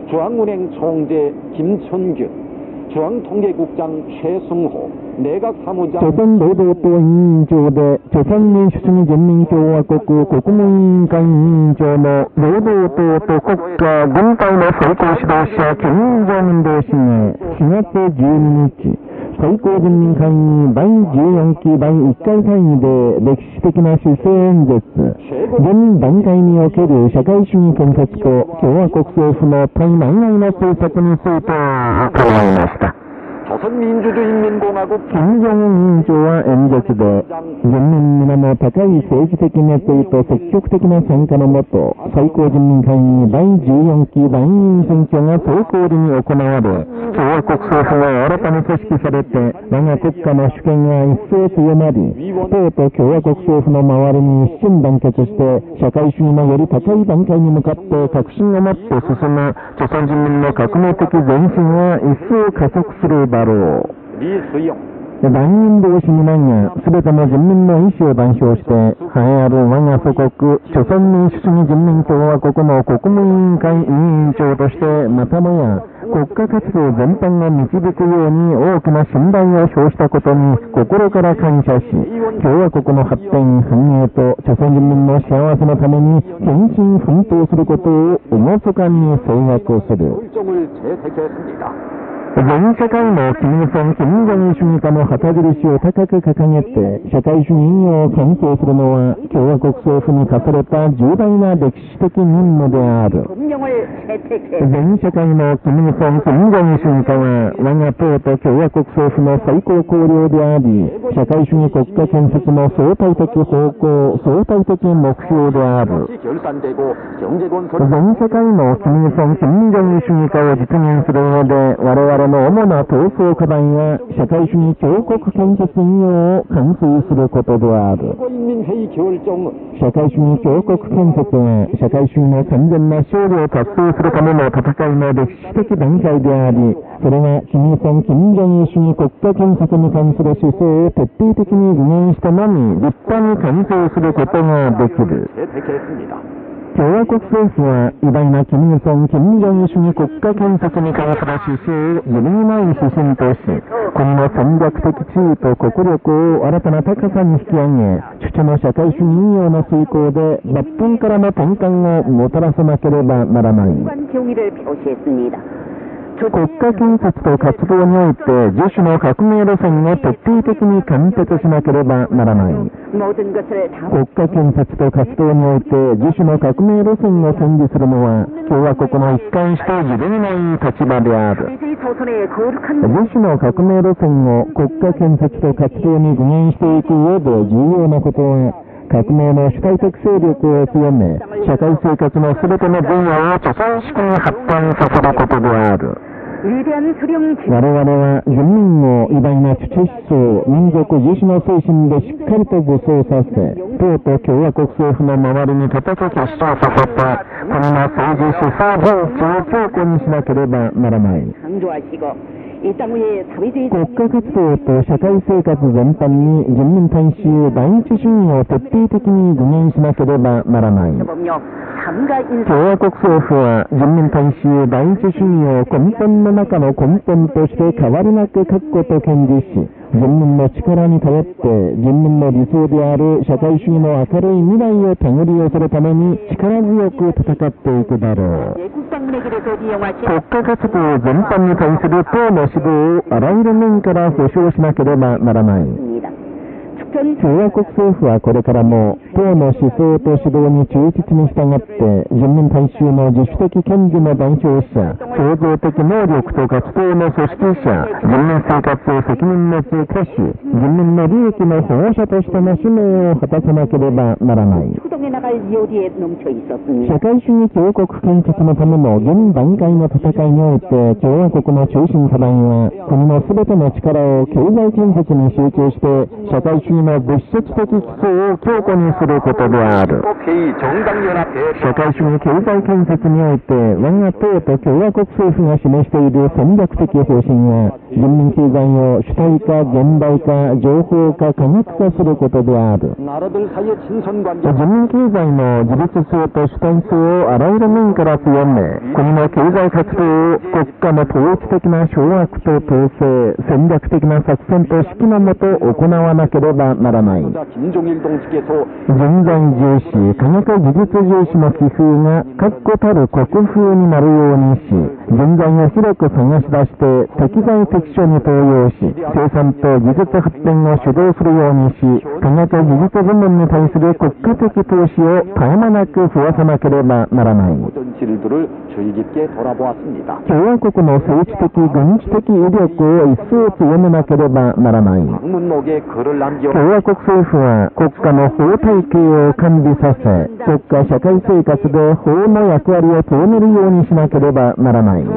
중앙은행 총재 김천균, 중앙통계국장 최승호, 내각사무장 조선労働党委員長で朝鮮民主主義人民共和国国務委員会委員長の労働党と国家軍隊の最高指導者金正恩同士が4月12日、最高人民会議第14期第1回会議で歴史的な施政演説、現段階における社会主義建設と共和国政府の対内外の政策について伺いました。金正恩委員長は演説で、人民皆の高い政治的熱意と積極的な参加のもと、最高人民会議第14期第2委員選挙が総合理に行われ、共和国政府が新たに組織されて、我が国家の主権が一層強まり、党と共和国政府の周りに一心団結して、社会主義のより高い段階に向かって確信を持って進む、朝鮮人民の革命的前進は一層加速するだろう。万人同士皆が全ての人民の意思を代表して、栄えある我が祖国、朝鮮民主主義人民共和国の国務委員会委員長として、またもや国家活動全般を導くように大きな信頼を表したことに心から感謝し、共和国の発展、繁栄と朝鮮人民の幸せのために献身奮闘することを厳かに誓約する。全世界の金日成、金正恩主義家の旗印を高く掲げて、社会主義運用を検討するのは、共和国政府に課された重大な歴史的任務である。全世界の金日成、金正恩主義家は、我が党と共和国政府の最高綱領であり、社会主義国家建設の相対的方向、相対的目標である。全世界の金日成、金正恩主義家を実現する上で、我々の主な闘争課題は、社会主義強国建設運用を完遂することである。社会主義強国建設は、社会主義の完全な勝利を達成するための戦いの歴史的段階であり、それが金日成、金正恩主義国家建設に関する姿勢を徹底的に具現してのみ、立派に完成することができる。共和国政府は偉大な金日成、金正恩主義国家建設に関する姿勢を揺るぎない指針とし、国の戦略的地位と国力を新たな高さに引き上げ、主張の社会主義運用の遂行で抜本からの転換をもたらさなければならない。国家建設と活動において自主の革命路線を徹底的に貫徹しなければならない。国家建設と活動において自主の革命路線を宣示するのは共和国の一貫して揺るぎない立場である。自主の革命路線を国家建設と活動に具現していく上で重要なことは、革命の主体的勢力を強め、社会生活のすべての分野を著存式に発展させることである。我々は人民の偉大な主治思想、民族自主の精神でしっかりと武装させ、党と共和国政府の周りに固く結晶させた国の政治思想人知を強固にしなければならない。国家活動と社会生活全般に人民大衆第一主義を徹底的に具現しなければならない。共和国政府は人民大衆第一主義を根本の中の根本として変わりなく確固と堅持し、人民の力に頼って人民の理想である社会主義の明るい未来を手繰り寄せるために力強く戦っていくだろう。国家活動全般に対する党の指導をあらゆる面から保障しなければならない。共和国政府はこれからも党の思想と指導に忠実に従って人民大衆の自主的権利の代表者、創造的能力と活動の組織者、人民生活を責任のつ歌手、人民の利益の保護者としての使命を果たさなければならない。社会主義強国建設のための現段階の戦いにおいて共和国の中心課題は国のすべての力を経済建設に集中して社会主義国の物質的基礎を強固にすることである。社会主義経済建設において、我が党と共和国政府が示している戦略的方針は、人民経済を主体化、現代化、情報化、科学化することである。人民経済の自立性と主体性をあらゆる面から強め、国の経済活動を国家の統一的な掌握と統制、戦略的な作戦と指揮のもと行わなければならない。人材重視、科学技術重視の気風が確固たる国風になるようにし、人材を広く探し出して適材適所に登用し、生産と技術発展を主導するようにし、科学技術部門に対する国家的投資を絶え間なく増やさなければならない。共和国の政治的、軍事的威力を一層強めなければならない。共和国政府は国家の法体系を完備させ、国家社会生活で法の役割を強めるようにしなければならない。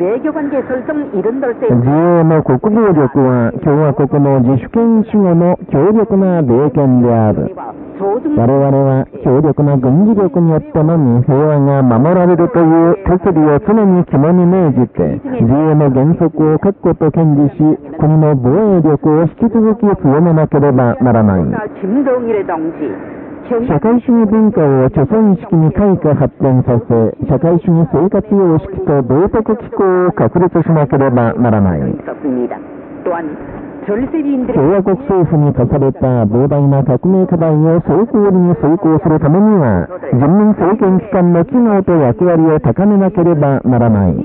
自衛の国防力は共和国の自主権主義の強力な霊権である。我々は強力な軍事力によってのみ平和が守られるという哲理を常に肝に銘じて、自衛の原則を確固と堅持し、国の防衛力を引き続き強めなければならない。社会主義文化を著存式に開花発展させ、社会主義生活様式と道徳機構を確立しなければならない。共和国政府に課された膨大な革命課題を成功に遂行するためには、人民政権機関の機能と役割を高めなければならない。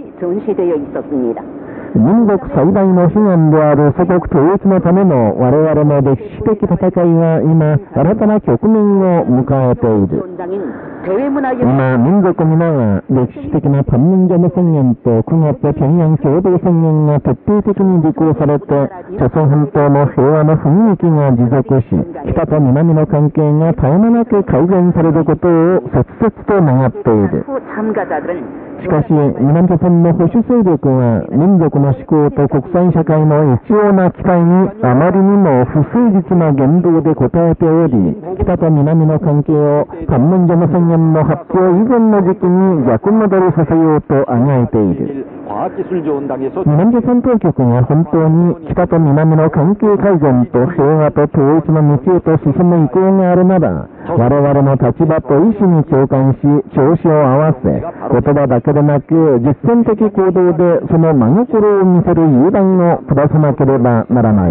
民族最大の悲願である祖国統一のための我々の歴史的戦いは今、新たな局面を迎えている。今、民族皆は歴史的なパンムンジョム宣言と9月平壌共同宣言が徹底的に履行されて、朝鮮半島の平和の雰囲気が持続し、北と南の関係が絶え間なく改善されることを切々と願っている。しかし、南朝鮮の保守勢力は民族の思考と国際社会の一様な期待にあまりにも不誠実な言動で応えており、北と南の関係をパンムンジョム宣言の発表以前の時期に逆戻りさせようとあがいている。南朝鮮当局が本当に北と南の関係改善と平和と統一の道へと進む意向があるなら、我々の立場と意思に共感し、調子を合わせ、言葉だけでなく実践的行動でその真心を見せる勇断を下さなければならない。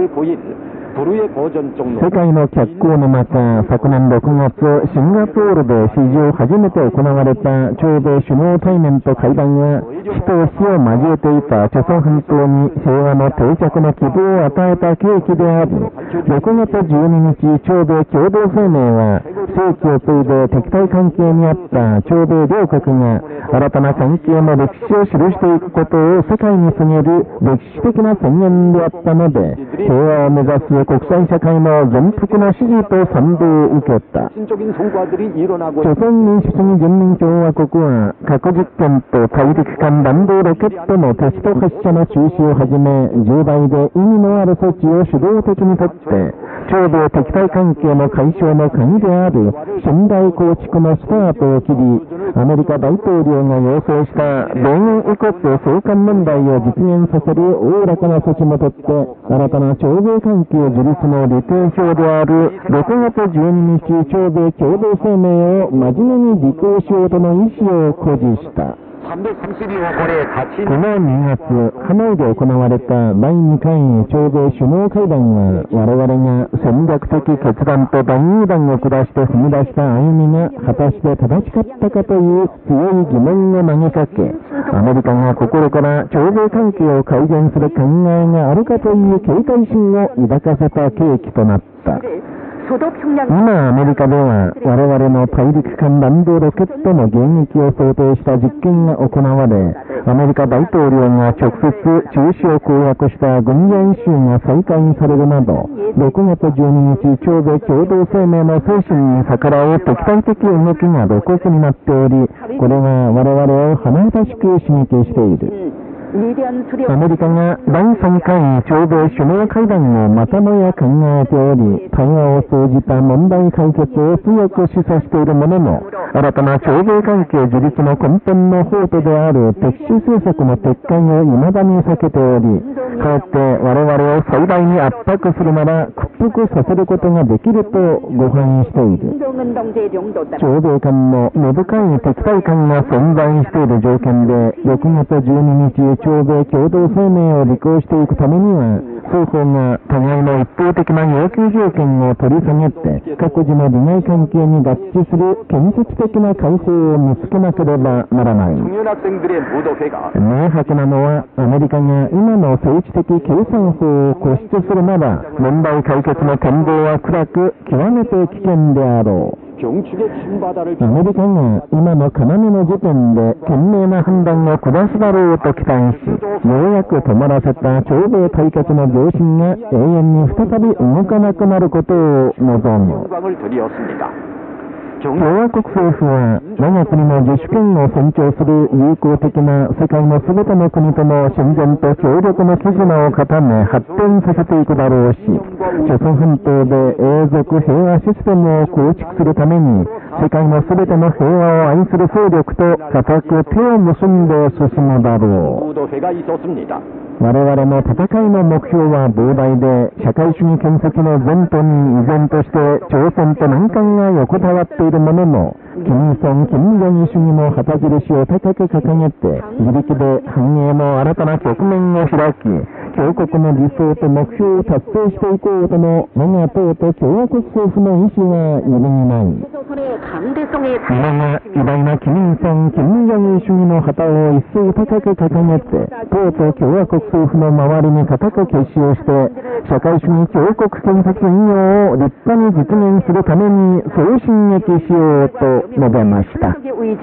世界の脚光の中、昨年6月、シンガポールで史上初めて行われた朝米首脳対面と会談は、死と死を交えていた朝鮮半島に平和の定着の希望を与えた契機であり、6月12日、朝米共同声明は、世紀を継いで敵対関係にあった朝米両国が、新たな関係の歴史を記していくことを世界に告げる歴史的な宣言であったので、平和を目指す国際社会の全幅の支持と賛同を受けた。朝鮮民主主義人民共和国は、核実験と大陸間弾道ロケットのテスト発射の中止をはじめ、重大で意味のある措置を主導的にとって、朝米敵対関係の解消の鍵である信頼構築のスタートを切り、アメリカ大統領が要請した米軍異国送還問題を実現させるおおらかな措置もとって、新たな朝米関係樹立の履定表である6月12日朝米共同声明を真面目に履行しようとの意思を誇示した。この2月、ハノイで行われた第2回朝米首脳会談は、我々が戦略的決断と断雄断を下して踏み出した歩みが果たして正しかったかという強い疑問を投げかけ、アメリカが心から朝米関係を改善する考えがあるかという警戒心を抱かせた契機となった。今アメリカでは我々の大陸間弾道ロケットの迎撃を想定した実験が行われ、アメリカ大統領が直接中止を公約した軍事演習が再開されるなど、6月12日朝米共同声明の精神に逆らう敵対的動きが露骨になっており、これが我々を華々しく刺激している。 アメリカが第3回朝米首脳会談をまたもや考えており、対話を通じた問題解決を強く示唆しているものの、新たな朝米関係樹立の根本の宝刀である敵視政策の撤回を未だに避けており、かえって我々を最大に圧迫するなら屈服させることができると誤判している。朝米間の根深い敵対感が存在している条件で、6月12日朝米共同声明を履行していくためには、双方が互いの一方的な要求条件を取り下げて、各自の利害関係に合致する建設的な解放を見つけなければならない。明白なのは、アメリカが今の政治的計算法を固執するなら、問題解決の展望は暗く、極めて危険であろう。アメリカが今の要の時点で賢明な判断を下すだろうと期待し、ようやく止まらせた朝米対決の方針が永遠に再び動かなくなることを望む。共和国政府は我が国の自主権を尊重する友好的な世界の全ての国との親善と協力の絆を固め発展させていくだろうし、朝鮮半島で永続平和システムを構築するために世界の全ての平和を愛する勢力と固く手を結んで進むだろう。我々の戦いの目標は膨大で、社会主義建設の前途に依然として朝鮮と難関が横たわっているものの、金日成、金正日主義の旗印を高く掲げて、自力で繁栄の新たな局面を開き、強国の理想と目標を達成していこうとの我が党と共和国政府の意思は揺るぎない。我が偉大な金日成、金正日主義の旗を一層高く掲げて、党と共和国政府の周りに固く結集をして、社会主義強国建設運用を立派に実現するために総進撃しようと述べました。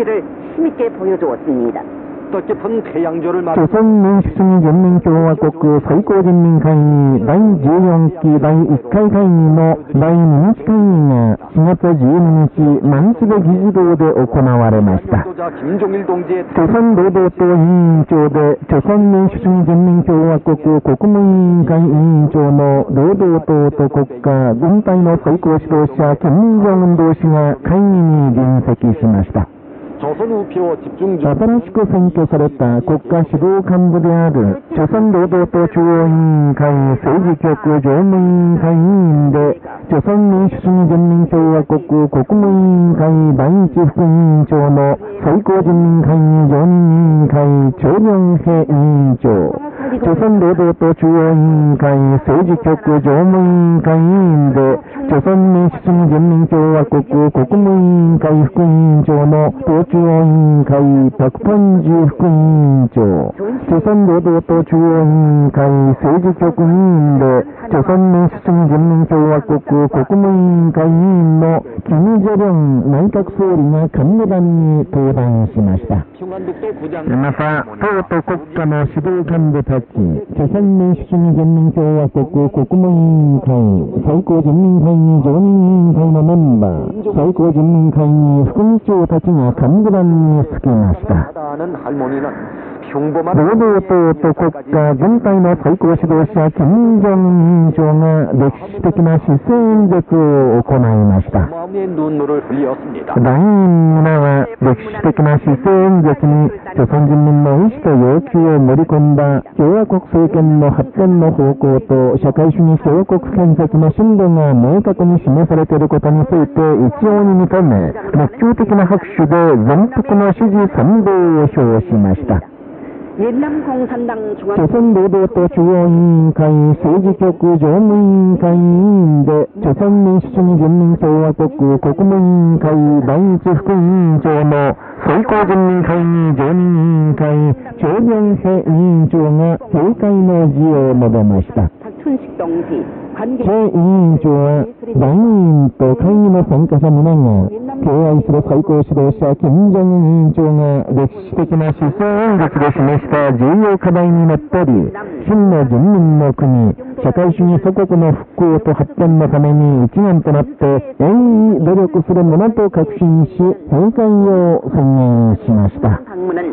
朝鮮民主主義人民共和国最高人民会議第14期第1回会議の第2日会議が4月12日、マンチベ議事堂で行われました。朝鮮労働党委員長で朝鮮民主主義人民共和国国務委員会委員長の労働党と国家軍隊の最高指導者金正恩同志が会議に臨席しました。新しく選挙された国家指導幹部である朝鮮労働党中央委員会政治局常務委員会委員で、朝鮮民主主義人民共和国国務委員会第一副委員長の最高人民会議常任委員会チョ・リョンヘ委員長、朝鮮労働党中央委員会政治局常務委員会委員で、朝鮮民主主義人民共和国国務委員会副委員長の党中央委員会パク・ポンジ副委員長、朝鮮労働党中央委員会政治局委員で、朝鮮民主主義人民共和国国務委員会委員のキム・ジェリョン内閣総理が幹部団に登壇しました。また、党と国家の指導幹部たち、朝鮮民主主義人民共和国国務委員会最高人民会議常任委員会のメンバー、最高人民会議副議長たちが幹部団につきました。労働党と国家軍隊の最高指導者金正恩委員長が歴史的な施政演説を行いました。団員皆は歴史的な施政演説に朝鮮人民の意思と要求を盛り込んだ共和国政権の発展の方向と社会主義強国建設の進路が明確に示されていることについて一様に認め、熱狂的な拍手で全幅の支持賛同を表しました。朝鮮労働党中央委員会政治局常務委員会委員で、朝鮮民主主義人民共和国国務委員会第一副委員長の最高人民会議常任委員会チョ・リョンヘ委員長が閉会の辞を述べました。チェ委員長は団員と会議の参加者皆が敬愛する最高指導者金正恩委員長が歴史的な施政演説で示した重要課題にのっとり、真の人民の国、社会主義祖国の復興と発展のために一丸となって鋭意努力するものと確信し、閉会を宣言しました。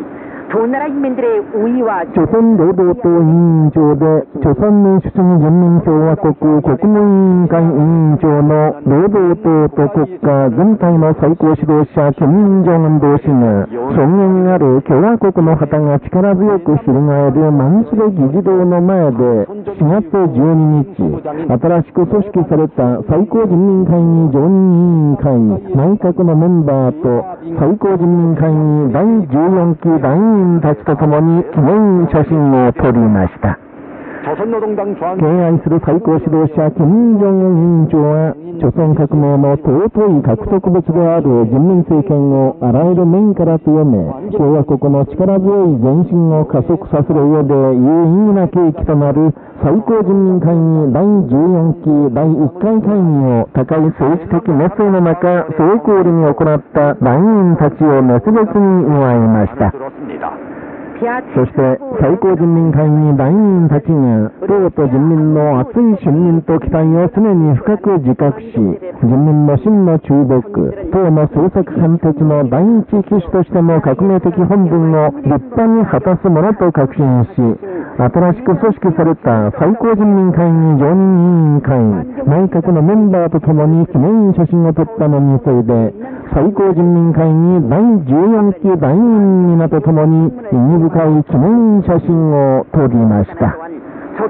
朝鮮労働党委員長で朝鮮民主主義人民共和国国務委員会委員長の労働党と国家全体の最高指導者金正恩同士が尊厳ある共和国の旗が力強く翻るマンスレ議事堂の前で4月12日新しく組織された最高人民会議常任委員会内閣のメンバーと最高人民会議第14期団員たちと共に記念写真を撮りました。敬愛する最高指導者金正恩委員長は朝鮮革命の尊い獲得物である人民政権をあらゆる面から強め共和国の力強い前進を加速させる上で有意義な契機となる最高人民会議第14期第1回会議を高い政治的熱意の中成功裏に行った団員たちを熱烈に祝いました。そして最高人民会議団員たちが党と人民の熱い信任と期待を常に深く自覚し人民の真の忠睦党の政策貫徹の第一旗手としての革命的本分を立派に果たすものと確信し新しく組織された最高人民会議常任委員会内閣のメンバーと共に記念写真を撮ったのに次いで最高人民会議第14期団員皆と共に意義深い記念写真を撮りました。朝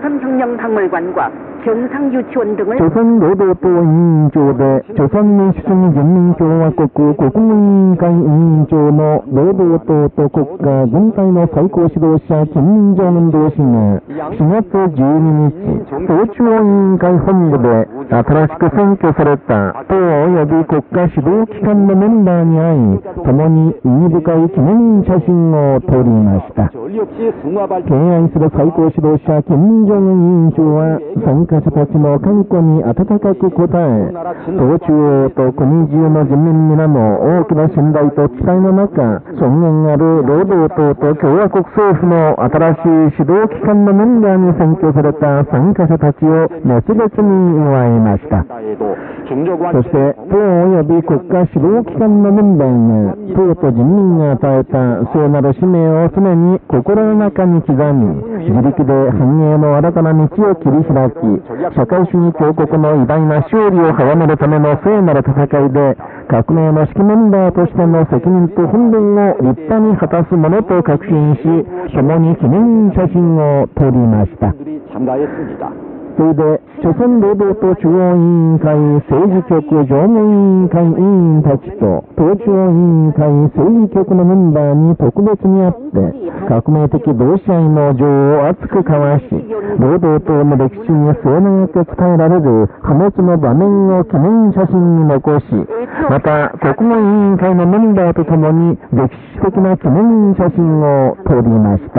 鮮労働党委員長で朝鮮民主主義人民共和国国務委員会委員長の労働党と国家全体の最高指導者金正恩同士が4月12日党中央委員会本部で新しく選挙された党及び国家指導機関のメンバーに会い共に意義深い記念写真を撮りました。敬愛する最高指導者金正恩委員長は参加者たちの歓呼に温かく応え党中央と国中の人民皆の大きな信頼と期待の中尊厳ある労働党と共和国政府の新しい指導機関のメンバーに選挙された参加者たちを熱烈に祝いました。そして党及び国家指導機関のメンバーが党と人民が与えた聖なる使命を常に心の中に刻み自力で繁栄の新たな道を切り開き社会主義強国の偉大な勝利を早めるための聖なる戦いで革命の指揮メンバーとしての責任と本分を立派に果たすものと確信し共に記念写真を撮りました。それで朝鮮労働党中央委員会政治局常務委員会委員たちと党中央委員会政治局のメンバーに特別に会って革命的同志愛の情を熱く交わし労働党の歴史に末永く伝えられる不滅の場面を記念写真に残しまた国務委員会のメンバーと共に歴史的な記念写真を撮りました。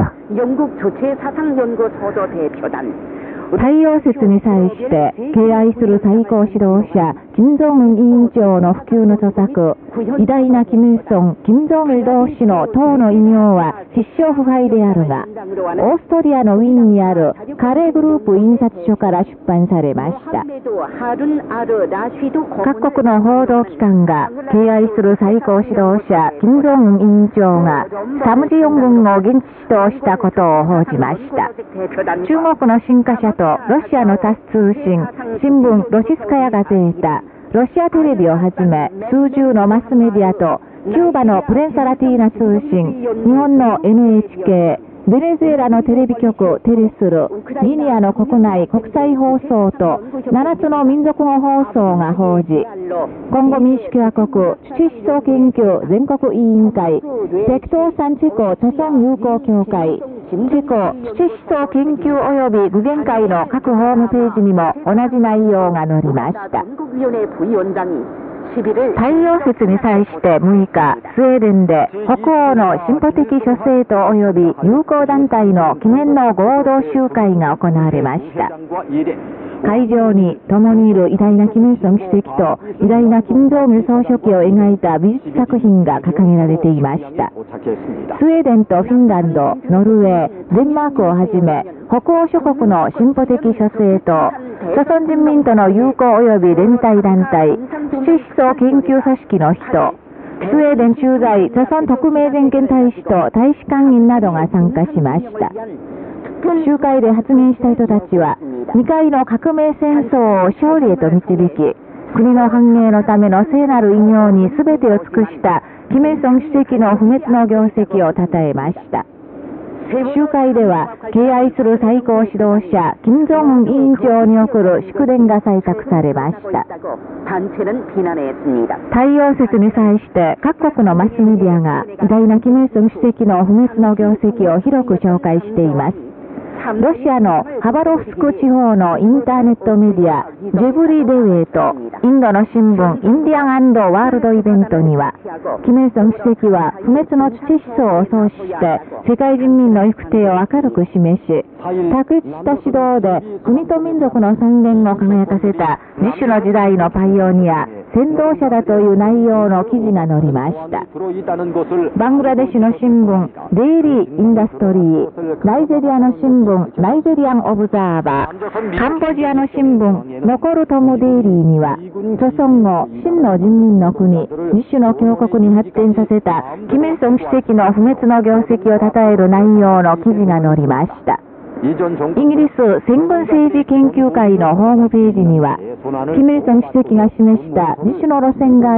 太陽節に際して敬愛する最高指導者金正恩委員長の普及の著作偉大な金日成金正日同士の党の異名は必勝不敗であるがオーストリアのウィーンにあるカレーグループ印刷所から出版されました。各国の報道機関が敬愛する最高指導者金正恩委員長がサムジヨン軍を現地指導したことを報じました。中国の新華社とロシアのタス通信、新聞ロシスカヤガゼータ、ロシアテレビをはじめ数十のマスメディアとキューバのプレンサラティーナ通信、日本の NHK、ベネズエラのテレビ局テレスル、ギニアの国内国際放送と7つの民族語放送が報じ、コンゴ民主共和国土思想研究全国委員会、北東山チェコ著村友好協会、チェコ土思想研究及び具現会の各ホームページにも同じ内容が載りました。太陽節に際して6日、スウェーデンで北欧の進歩的諸政党及び友好団体の記念の合同集会が行われました。会場に共にいる偉大な金日成主席と偉大な金正日総書記を描いた美術作品が掲げられていました。スウェーデンとフィンランド、ノルウェー、デンマークをはじめ北欧諸国の進歩的諸政党、朝鮮人民との友好及び連帯団体、土思想研究組織の人、 スウェーデン駐在朝鮮特命全権大使と大使館員などが参加しました。集会で発言した人たちは、2回の革命戦争を勝利へと導き、国の繁栄のための聖なる偉業に全てを尽くしたキム・イルソン主席の不滅の業績を称えました。集会では、敬愛する最高指導者、金正恩委員長に送る祝電が採択されました。太陽節に際して各国のマスメディアが偉大なキム・イルソン主席の不滅の業績を広く紹介しています。ロシアのハバロフスク地方のインターネットメディア、ジェブリ・デウェイとインドの新聞、インディアン&ワールドイベントには、キム・イルソン主席は不滅の父思想を創始して世界人民の行く手を明るく示し、卓越した指導で国と民族の尊厳を輝かせた自主の時代のパイオニア、先導者だという内容の記事が載りました。バングラデシュの新聞、デイリー・インダストリー、ナイジェリアの新聞、ナイジェリアン・オブザーバー、カンボジアの新聞、残るトム・デイリーには、朝鮮を真の人民の国、自主の強国に発展させたキム・イルソン主席の不滅の業績を称える内容の記事が載りました。イギリス戦軍政治研究会のホームページには、キム・イルソン主席が示した自主の路線があって、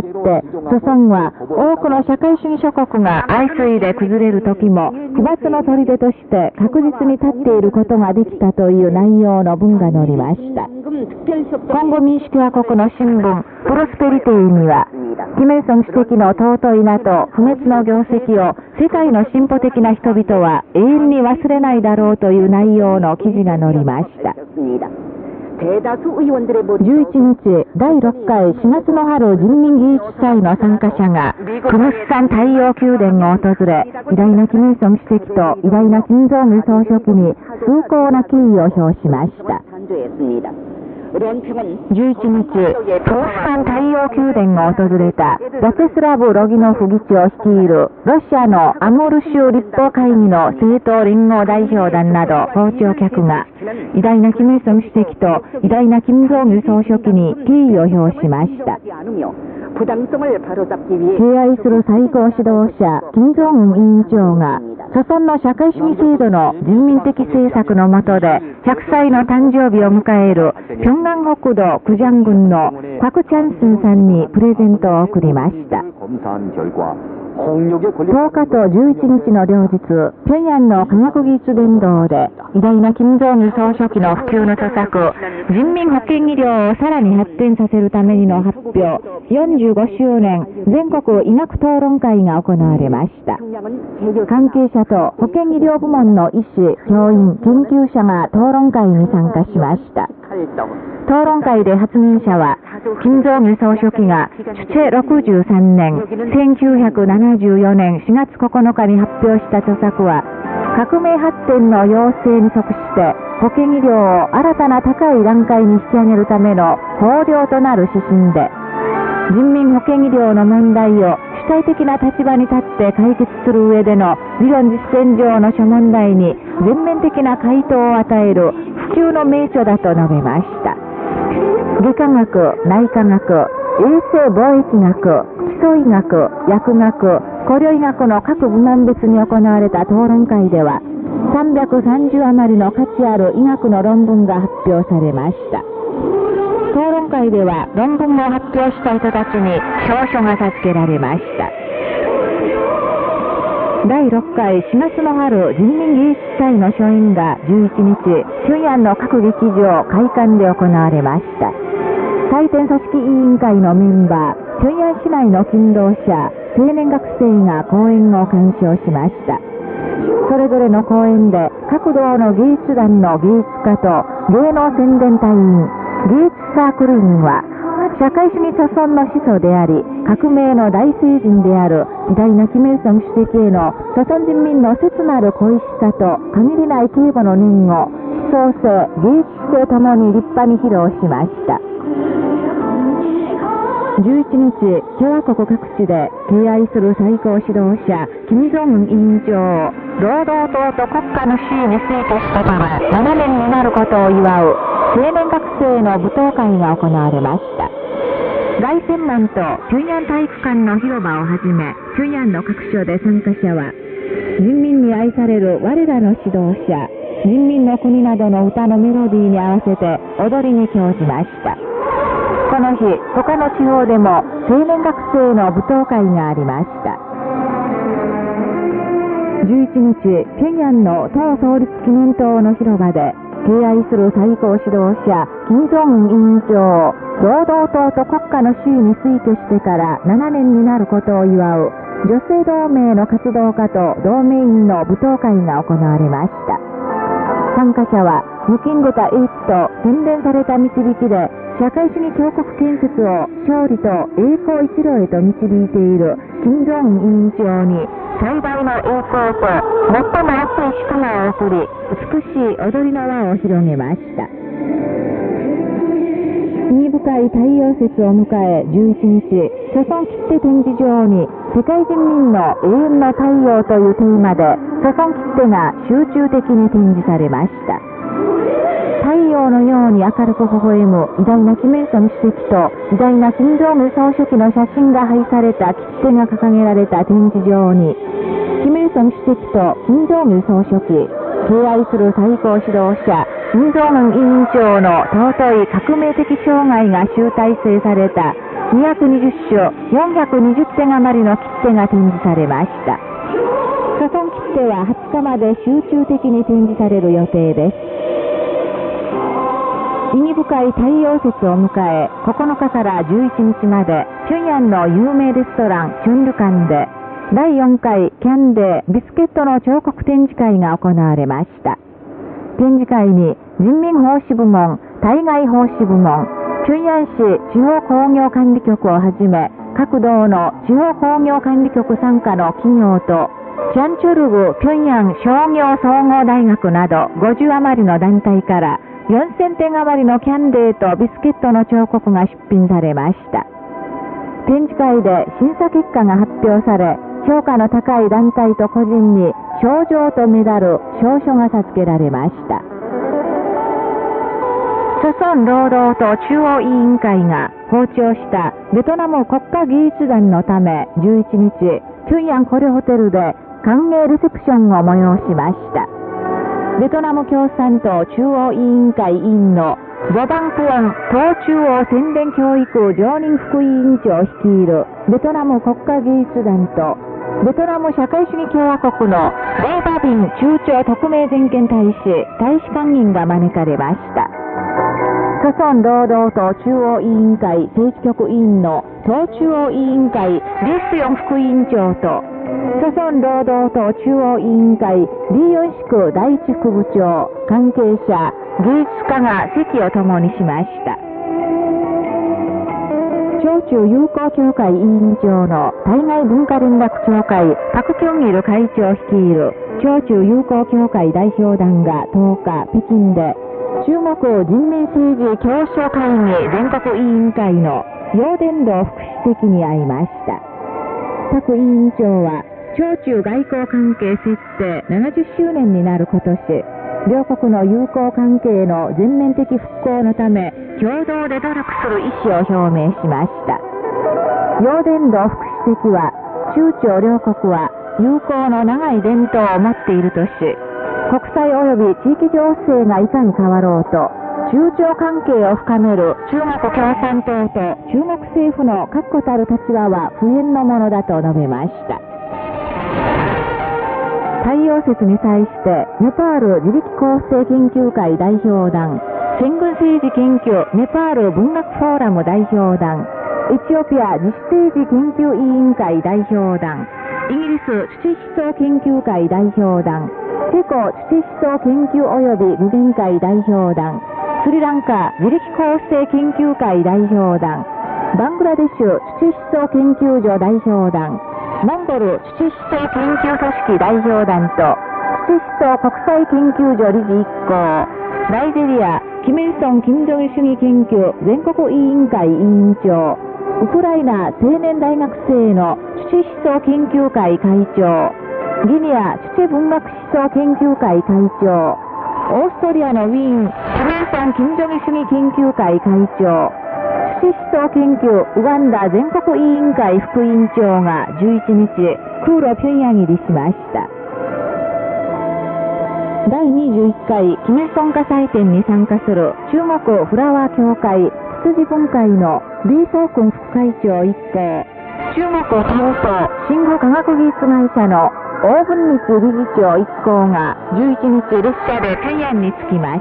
朝鮮は多くの社会主義諸国が相次いで崩れる時も、不滅の砦として確実に立っていることができたという内容の文が載りました。コンゴ民主共和国の新聞、プロスペリティには、キム・イルソン主席の尊い名と不滅の業績を世界の進歩的な人々は永遠に忘れないだろうという内容の記事が載りました。11日、第6回4月の春人民議術祭の参加者がクムスサン太陽宮殿を訪れ、偉大なキム・イルソン主席と偉大な金正恩総書記に崇高な敬意を表しました。11日、クムスサン太陽宮殿を訪れたラチェスラブ・ロギノフ議長率いるロシアのアモル州立法会議の政党連合代表団など訪朝客が偉大なキム・イルソン主席と偉大な金正恩総書記に敬意を表しました。敬愛する最高指導者、金正恩委員長が、朝鮮の社会主義制度の人民的政策の下で100歳の誕生日を迎える平安北道クジャン郡のパク・チャンスンさんにプレゼントを贈りました。10日と11日の両日、平壌の科学技術伝道で偉大な金正恩総書記の普及の著作、人民保険医療をさらに発展させるためにの発表45周年全国医学討論会が行われました。関係者と保健医療部門の医師、教員、研究者が討論会に参加しました。討論会で発言者は、金正恩総書記が主チェ63年、1974年4月9日に発表した著作は、革命発展の要請に即して保健医療を新たな高い段階に引き上げるための綱領となる指針で、人民保健医療の問題を主体的な立場に立って解決する上での理論実践上の諸問題に全面的な回答を与える普及の名著だと述べました。外科学、内科学、衛生貿易学、基礎医学、薬学、古領医学の各部門別に行われた討論会では、330余りの価値ある医学の論文が発表されました。討論会では論文を発表した人たちに証書が授けられました。第6回4月の春人民芸術祭の初演が11日、平壌の各劇場会館で行われました。祭典組織委員会のメンバー、平壌市内の勤労者、青年学生が講演を鑑賞しました。それぞれの講演で各道の芸術団の芸術家と芸能宣伝隊員、芸術サークル員は、社会主義朝鮮の始祖であり、革命の大聖人である偉大なキム・イルソン主席への朝鮮人民の切なる恋しさと限りない敬母の念を思想性、芸術性ともに立派に披露しました。11日、共和国各地で敬愛する最高指導者、金正恩委員長を労働党と国家の地位に推挙してから7年になることを祝う青年学生の舞踏会が行われました。 凱旋門と平壌体育館の広場をはじめ、平壌の各所で参加者は、人民に愛される我らの指導者、人民の国などの歌のメロディーに合わせて踊りに興じました。この日、他の地方でも青年学生の舞踏会がありました。11日、平壌の党創立記念塔の広場で、敬愛する最高指導者、金正恩委員長、労働党と国家の地位に推挙してから7年になることを祝う、女性同盟の活動家と同盟員の舞踏会が行われました。参加者は、抜きんでた英知と洗練された導きで、社会主義強国建設を勝利と栄光一路へと導いている金正恩委員長に最大の栄光と最も熱い祝賀を送り、美しい踊りの輪を広げました。意義深い太陽節を迎え11日、著村切手展示場に世界人民の永遠の太陽というテーマで著村切手が集中的に展示されました。太陽のように明るく微笑む偉大なキム・イルソン主席と偉大な金正恩総書記の写真が配された切手が掲げられた展示場に、キム・イルソン主席と金正恩総書記、敬愛する最高指導者、金正恩委員長の尊い革命的生涯が集大成された220種420点余りの切手が展示されました。著村切手は20日まで集中的に展示される予定です。意義深い太陽節を迎え、9日から11日まで平壌の有名レストランチュンル館で第4回キャンデービスケットの彫刻展示会が行われました。展示会に人民奉仕部門、対外奉仕部門、平壌市地方工業管理局をはじめ各道の地方工業管理局傘下の企業とチャンチョルグ平壌商業総合大学など50余りの団体から4000点余りのキャンデーとビスケットの彫刻が出品されました。展示会で審査結果が発表され、評価の高い団体と個人に賞状とメダル、証書が授けられました。著村労働党中央委員会が訪朝したベトナム国家技術団のため11日、平壌コレホテルで歓迎レセプションを催しました。ベトナム共産党中央委員会委員のボバンクオン党中央宣伝教育常任副委員長率いるベトナム国家技術団とベトナム社会主義共和国のレイバビン中朝特命全権大使館員が招かれました。著村労働党中央委員会政治局委員の党中央委員会リースヨン副委員長と著村労働党中央委員会リーヨンシク第一副部長、関係者、芸術家が席を共にしました。朝中友好協会委員長の対外文化連絡協会パク・キョンギル会長率いる朝中友好協会代表団が10日北京で中国人民政治協商会議全国委員会の楊伝道副主席に会いました。パク委員長は朝中外交関係設定70周年になる今年、両国の友好関係の全面的復興のため共同で努力する意思を表明しました。楊伝道副主席は中朝両国は友好の長い伝統を持っているとし、国際及び地域情勢がいかに変わろうと中朝関係を深める中国共産党と中国政府の確固たる立場は不変のものだと述べました。太陽節に際してネパール自力構成研究会代表団、戦軍政治研究ネパール文学フォーラム代表団、エチオピア自主政治研究委員会代表団、イギリス土思想研究会代表団、チェコ土思想研究及び理念会代表団、スリランカ自力構成研究会代表団、バングラデシュ土思想研究所代表団、モンゴル土思想研究組織代表団と土思想国際研究所理事1行、ナイジェリアキム・イルソン金正義主義研究全国委員会委員長、ウクライナ青年大学生の土思想研究会会長、ギニア土文学思想研究会会長、オーストリアのウィーンキム・イルソン金正義主義研究会会長、土思想研究ウガンダ全国委員会副委員長が11日、空路平壌入りしました。第21回キミソン化祭典に参加する中国フラワー協会ツツジ分会の李相君副会長一行、中国東東新富科学技術会社の王文律理事長一行が11日列車で平壌に着きました。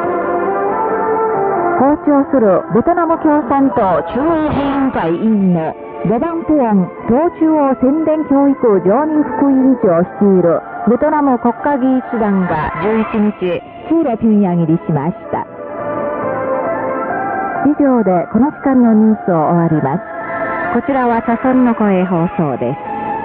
訪朝するベトナム共産党中央委員会委員のロバン・プオン党中央宣伝教育常任副委員長率いるベトナム国家議員団が11日、空路平壌入りしました。以上でこの時間のニュースを終わります。こちらは茶村の声放送です。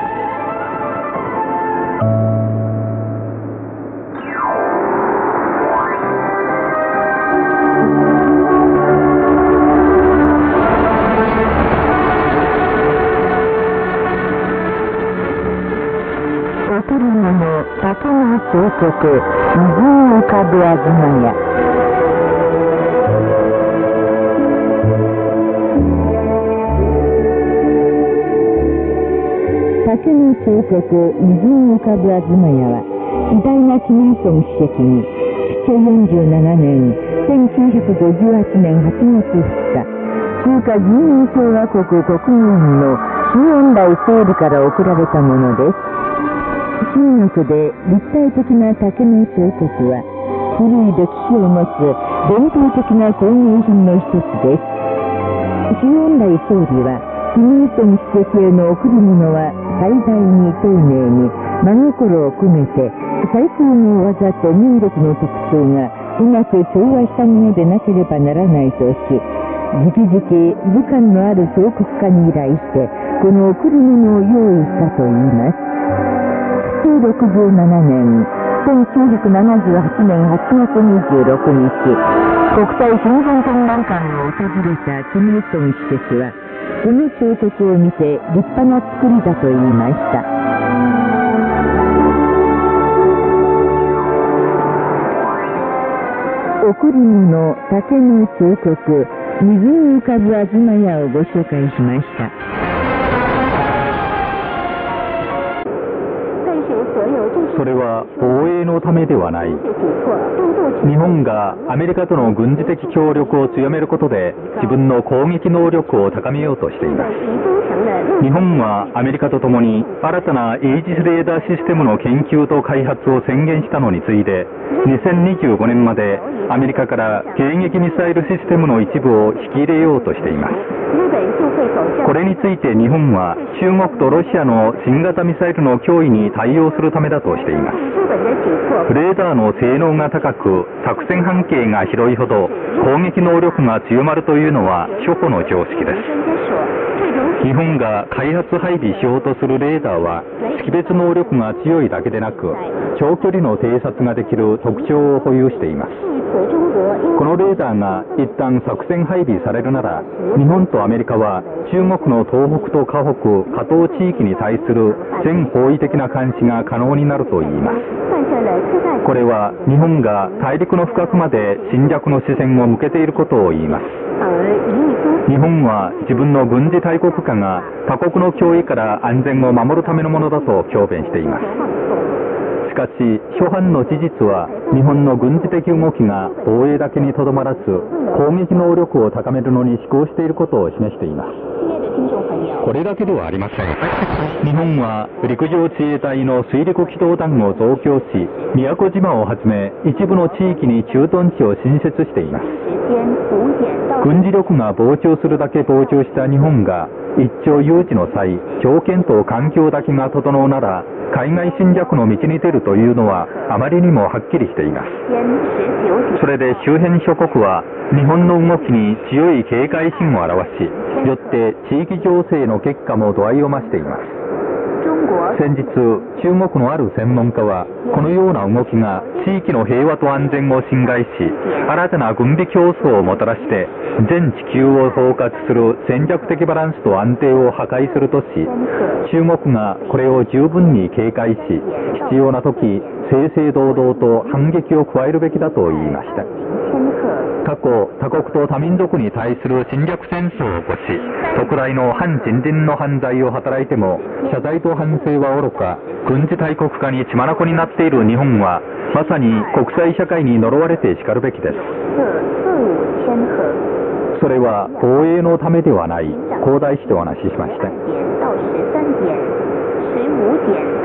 贈り物、竹の彫刻、水に浮かぶ東屋。竹の彫刻、水に浮かぶ東屋は、偉大なキミルソン主席に、昭和47年、1958年8月2日、中華人民共和国国民の周恩来総理から贈られたものです。中国で立体的な竹の彫刻は、古い歴史を持つ伝統的な工芸品の一つです。周恩来総理は、キミルソン主席への贈り物は、最大に丁寧に真心を込めて、最高の技と民族の特徴がうまく調和したものでなければならないとし、直々武漢のある彫刻家に依頼して、この贈り物を用意したといいます。1967年、1978年8月26日、国際親善展覧会を訪れたキム・イルソン主席は、この彫刻を見て立派な作りだと言いました。贈り物、竹の彫刻、水に浮かぶ東屋をご紹介しました。 それは防衛のためではない。日本がアメリカとの軍事的協力を強めることで自分の攻撃能力を高めようとしています。日本はアメリカとともに新たなイージスレーダーシステムの研究と開発を宣言したのに次いで、2025年までアメリカから迎撃ミサイルシステムの一部を引き入れようとしています。これについて日本は中国とロシアの新型ミサイルの脅威に対応するためだとしています。レーダーの性能が高く作戦半径が広いほど攻撃能力が強まるというのは初歩の常識です。日本が開発配備しようとするレーダーは識別能力が強いだけでなく長距離の偵察ができる特徴を保有しています。このレーダーが一旦作戦配備されるなら、日本とアメリカは中国の東北と華北、華東地域に対する全方位的な監視が可能になるといいます。これは日本が大陸の深くまで侵略の視線を向けていることを言います。日本は自分の軍事大国化が他国の脅威から安全を守るためのものだと強弁しています。しかし初版の事実は日本の軍事的動きが防衛だけにとどまらず攻撃能力を高めるのに思考していることを示しています。これだけではありません。日本は陸上自衛隊の水陸機動団を増強し、宮古島をはじめ一部の地域に駐屯地を新設しています。軍事力が膨張するだけ膨張した日本が一朝有事の際、条件と環境だけが整うなら海外侵略の道に出るというのはあまりにもはっきりしています。それで周辺諸国は日本の動きに強い警戒心を表し、よって地域情勢の激化も度合いを増しています。先日、中国のある専門家はこのような動きが地域の平和と安全を侵害し、新たな軍備競争をもたらして全地球を包括する戦略的バランスと安定を破壊するとし、中国がこれを十分に警戒し、必要な時正々堂々と反撃を加えるべきだと言いました。 過去他国と他民族に対する侵略戦争を起こし特大の反人倫の犯罪を働いても謝罪と反省はおろか軍事大国化に血眼になっている日本はまさに国際社会に呪われてしかるべきです。それは防衛のためではない、広大してお話ししました。